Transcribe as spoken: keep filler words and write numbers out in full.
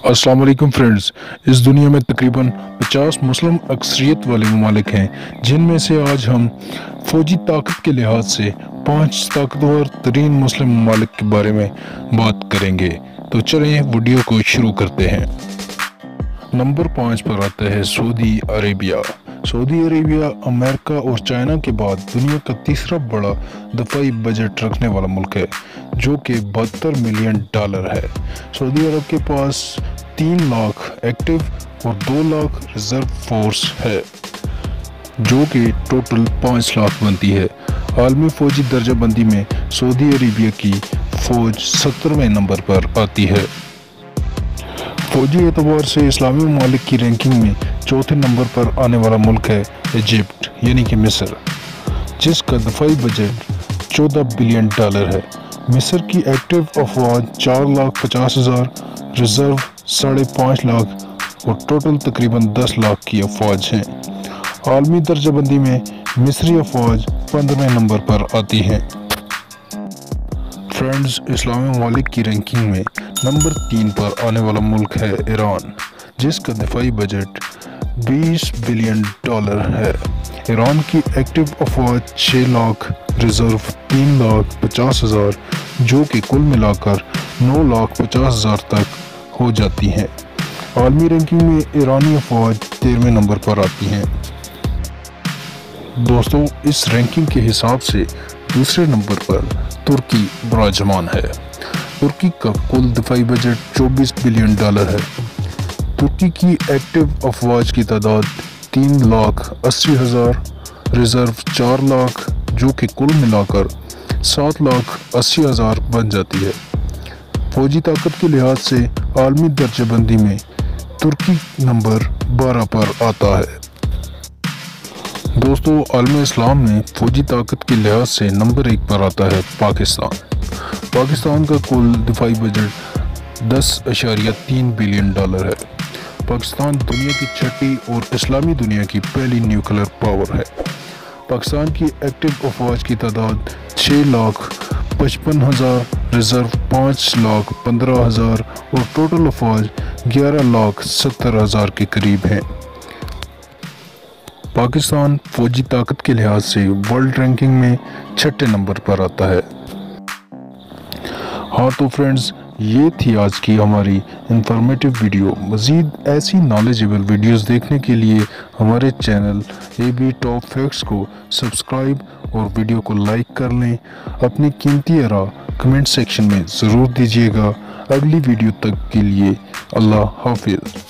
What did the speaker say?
अस्सलाम वालेकुम फ्रेंड्स। इस दुनिया में तकरीबन पचास मुस्लिम अक्सरियत वाले ममालिक हैं, जिनमें से आज हम फौजी ताकत के लिहाज से पांच ताकतवर तरीन मुस्लिम ममालिक के बारे में बात करेंगे। तो चलें वीडियो को शुरू करते हैं। नंबर पाँच पर आता है Saudi Arabia. Saudi Arabia America और चाइना के बाद दुनिया का तीसरा बड़ा दफाई बजट रखने वाला मुल्क है, जो कि बहत्तर मिलियन डॉलर है। सऊदी अरब के पास तीन लाख एक्टिव और दो लाख रिजर्व फोर्स है, जो कि टोटल पाँच लाख बनती है। आलमी फौजी दर्जा बंदी में सऊदी अरेबिया की फौज सत्तरवें नंबर पर आती है। फौजी एतबार से इस्लामी ममालिक की रैंकिंग में चौथे नंबर पर आने वाला मुल्क है इजिप्ट यानी कि मिस्र, जिसका दफाई बजट चौदह बिलियन डॉलर है। मिस्र की एक्टिव अफवाज चार लाख पचास हज़ार, रिजर्व साढ़े पाँच लाख और टोटल तकरीबन दस लाख की अफवाज हैं। आलमी दर्जाबंदी में मिस्री अफवाज पंद्रहवें नंबर पर आती हैं। फ्रेंड्स, इस्लामी ममालिक की रैंकिंग में नंबर तीन पर आने वाला मुल्क है ईरान, जिसका दफाई बजट बीस बिलियन डॉलर है। ईरान की एक्टिव अफवाज छः लाख, रिजर्व तीन लाख पचास हज़ार, जो कि कुल मिलाकर नौ लाख पचास हज़ार तक हो जाती हैं। आलमी रैंकिंग में ईरानी अफवाज तेरहवें नंबर पर आती हैं। दोस्तों, इस रैंकिंग के हिसाब से दूसरे नंबर पर तुर्की विराजमान है। तुर्की का कुल दफाई बजट चौबीस बिलियन डॉलर है। तुर्की की एक्टिव अफवाज की तादाद तीन लाख अस्सी हज़ार, रिजर्व चार लाख, जो कि कुल मिलाकर सात लाख अस्सी हज़ार बन जाती है। फौजी ताकत के लिहाज से आलमी दर्जाबंदी में तुर्की नंबर बारह पर आता है। दोस्तों, आलम इस्लाम में फौजी ताकत के लिहाज से नंबर एक पर आता है पाकिस्तान। पाकिस्तान का कुल दफाई बजट दस अशारिया तीन बिलियन डॉलर है। पाकिस्तान दुनिया की छठी और इस्लामी दुनिया की पहली न्यूक्लियर पावर है। पाकिस्तान की एक्टिव अफवाज की तादाद छः लाख पचपन हज़ार, रिजर्व पाँच लाख पंद्रह हज़ार और टोटल अफवाज ग्यारह लाख सत्तर हज़ार के करीब हैं। पाकिस्तान फौजी ताकत के लिहाज से वर्ल्ड रैंकिंग में छठे नंबर पर आता है। हाँ तो फ्रेंड्स, ये थी आज की हमारी इंफॉर्मेटिव वीडियो। मज़ीद ऐसी नॉलेजेबल वीडियोस देखने के लिए हमारे channel A B top facts को सब्सक्राइब और वीडियो को लाइक कर लें। अपनी कीमती आराय कमेंट सेक्शन में ज़रूर दीजिएगा। अगली वीडियो तक के लिए अल्लाह हाफिज़।